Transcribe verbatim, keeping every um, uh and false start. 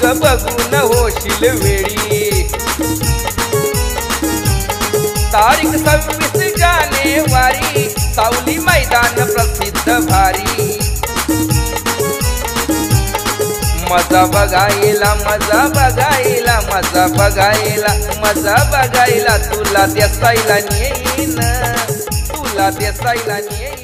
बघून होशील वेळी। तारीख सव्वीस जानेवारी सावली मैदान प्रसिद्ध भारी। मजा बघायला मजा बघायला मजा बघायला मजा बघायला तुला देसाईला नेईन तुला देसाईला नेईन।